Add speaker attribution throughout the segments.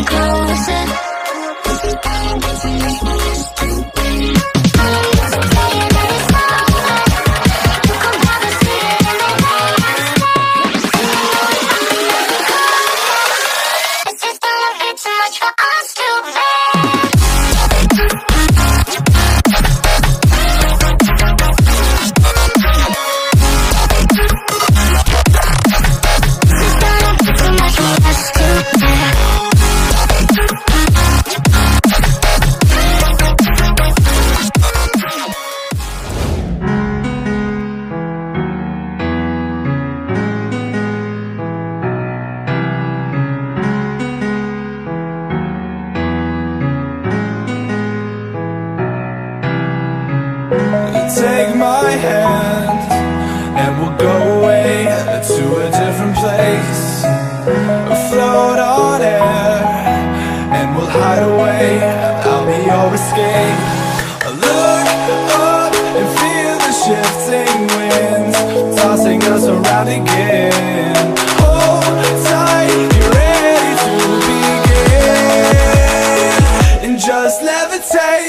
Speaker 1: Take my hand and we'll go away to a different place, float on air and we'll hide away. I'll be your escape. Look up and feel the shifting winds tossing us around again. Hold tight, you're ready to begin, and just levitate.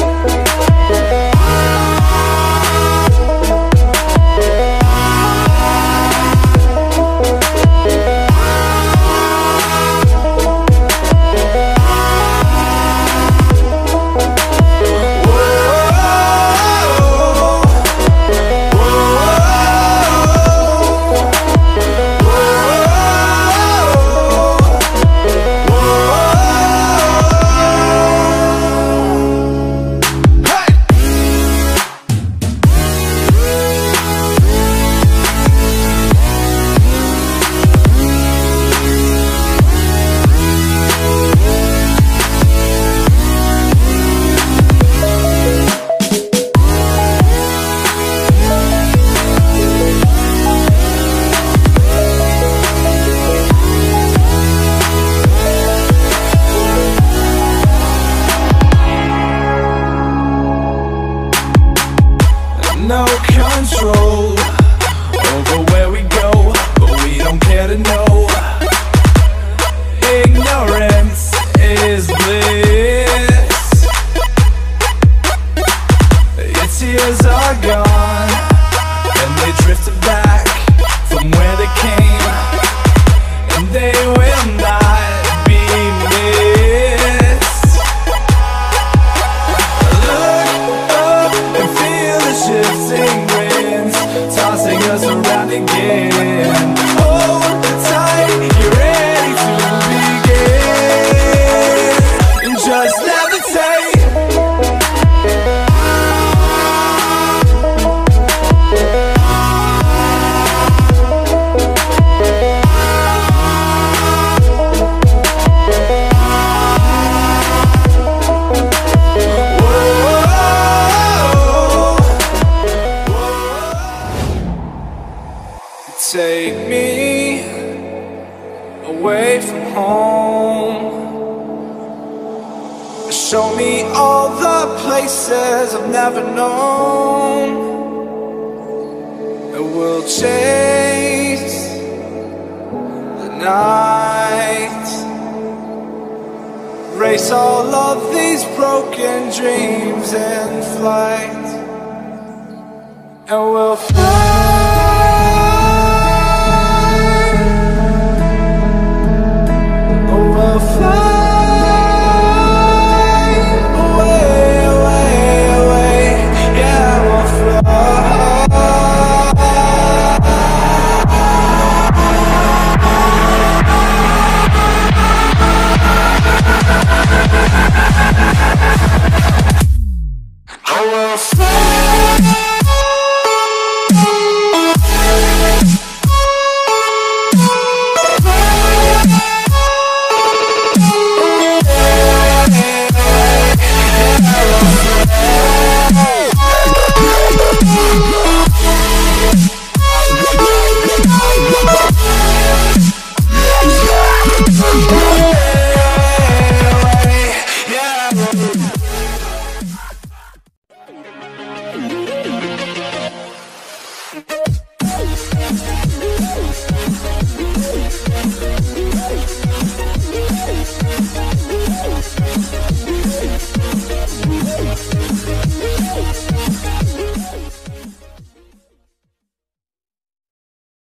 Speaker 1: No control over where we go, but we don't care to know. Ignorance is bliss. Your tears are gone, and they drifted back from where they came, and they will not be missed. Look up and feel the shifting winds tossing us around again. Hold tight, you're ready to begin, and just levitate. Take me away from home, show me all the places I've never known, and we'll chase the night, race all of these broken dreams in flight, and we'll fly.